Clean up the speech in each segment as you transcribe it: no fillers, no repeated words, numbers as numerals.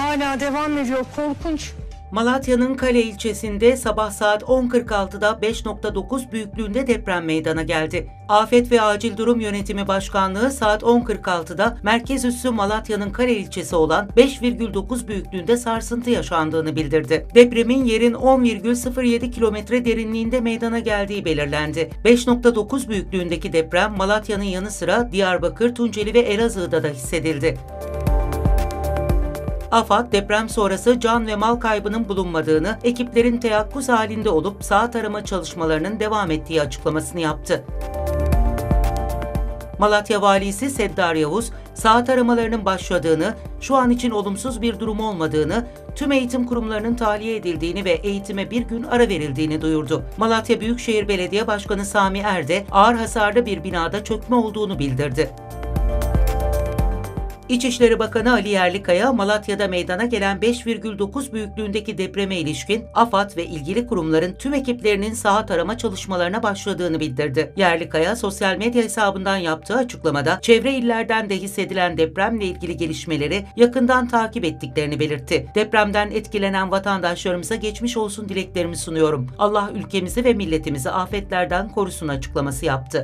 hala devam ediyor. Korkunç. Malatya'nın Kale ilçesinde sabah saat 10.46'da 5.9 büyüklüğünde deprem meydana geldi. Afet ve Acil Durum Yönetimi Başkanlığı saat 10.46'da merkez üssü Malatya'nın Kale ilçesi olan 5,9 büyüklüğünde sarsıntı yaşandığını bildirdi. Depremin yerin 10,07 kilometre derinliğinde meydana geldiği belirlendi. 5.9 büyüklüğündeki deprem Malatya'nın yanı sıra Diyarbakır, Tunceli ve Elazığ'da da hissedildi. AFAD, deprem sonrası can ve mal kaybının bulunmadığını, ekiplerin teyakkuz halinde olup saat arama çalışmalarının devam ettiği açıklamasını yaptı. Malatya Valisi Seddar Yavuz, saat aramalarının başladığını, şu an için olumsuz bir durum olmadığını, tüm eğitim kurumlarının tahliye edildiğini ve eğitime bir gün ara verildiğini duyurdu. Malatya Büyükşehir Belediye Başkanı Sami Er de ağır hasarlı bir binada çökme olduğunu bildirdi. İçişleri Bakanı Ali Yerlikaya, Malatya'da meydana gelen 5,9 büyüklüğündeki depreme ilişkin AFAD ve ilgili kurumların tüm ekiplerinin saat arama çalışmalarına başladığını bildirdi. Yerlikaya, sosyal medya hesabından yaptığı açıklamada, çevre illerden de hissedilen depremle ilgili gelişmeleri yakından takip ettiklerini belirtti. Depremden etkilenen vatandaşlarımıza geçmiş olsun dileklerimi sunuyorum. Allah ülkemizi ve milletimizi afetlerden korusun açıklaması yaptı.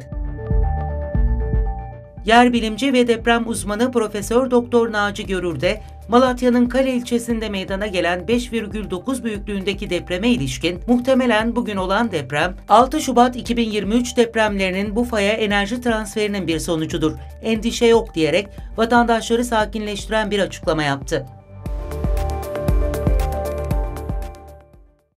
Yer bilimci ve deprem uzmanı Profesör Doktor Naci Görür de Malatya'nın Kale ilçesinde meydana gelen 5,9 büyüklüğündeki depreme ilişkin muhtemelen bugün olan deprem 6 Şubat 2023 depremlerinin bu faya enerji transferinin bir sonucudur. Endişe yok diyerek vatandaşları sakinleştiren bir açıklama yaptı.